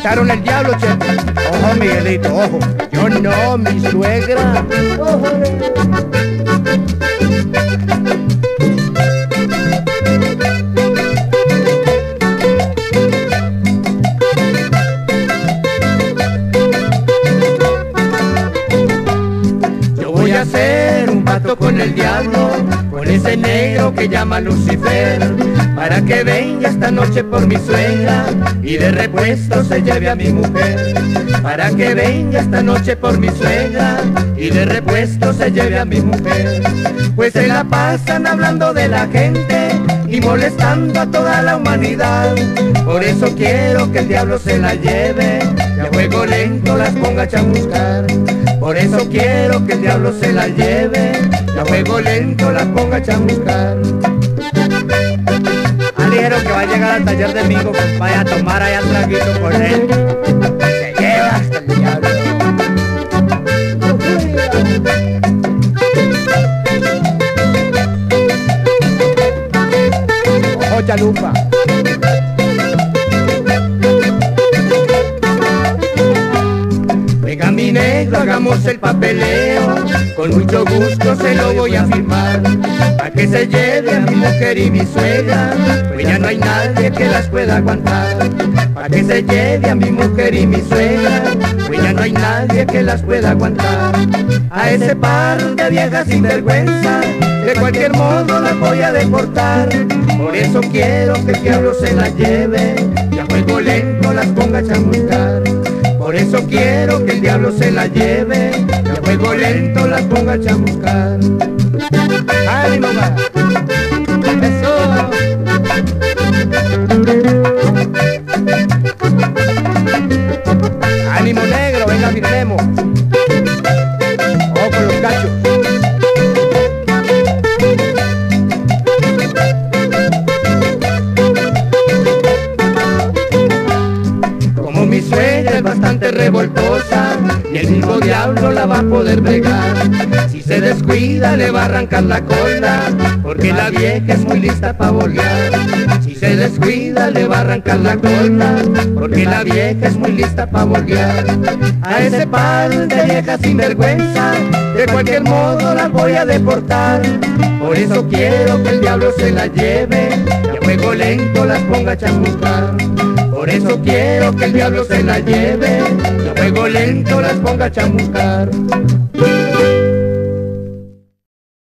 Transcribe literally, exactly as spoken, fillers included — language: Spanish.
echaron el diablo, Chepe. Ojo, Miguelito, ojo. Yo no, mi suegra. Yo voy a hacer un pacto con el diablo, con ese negro que llama Lucifer, para que venga esta noche por mi suegra y de repuesto se lleve a mi mujer. Para que venga esta noche por mi suegra y de repuesto se lleve a mi mujer. Pues se la pasan hablando de la gente y molestando a toda la humanidad. Por eso quiero que el diablo se la lleve y a juego lento las ponga a chamuscar. Por eso quiero que el diablo se la lleve y a juego lento las ponga a chamuscar. Ah, dijeron que va a llegar al taller de Mingo, vaya a tomar allá un traguito con él. Se lleva hasta el diablo. Ojo, chalupa. Venga mi negro, hagamos el papeleo, con mucho gusto se lo voy a firmar, a que se lleve a mi mujer y mi suegra, pues ya no hay nadie que las pueda aguantar. A que se lleve a mi mujer y mi suegra, pues ya no hay nadie que las pueda aguantar. A ese par de viejas sinvergüenza, de cualquier modo las voy a deportar. Por eso quiero que el diablo se las lleve y a juego lento las ponga a chamuscar. Por eso quiero que el diablo se la lleve y a juego lento las ponga a chamuscar. ¡Ánimo, va! Eso. ¡Ánimo, negro! Venga, firmemos. Ojo con los cachos. Como mi suegra es bastante revoltosa y el mismo diablo la va a poder bregar. Si se descuida le va a arrancar la cola, porque la vieja es muy lista para bolear. Si se descuida le va a arrancar la cola, porque la vieja es muy lista para bolear. A ese par de viejas sinvergüenza, de cualquier modo las voy a deportar. Por eso quiero que el diablo se la lleve y a juego lento las ponga a chamuscar. Por eso quiero que el diablo se la lleve y a juego lento las ponga a chamuscar.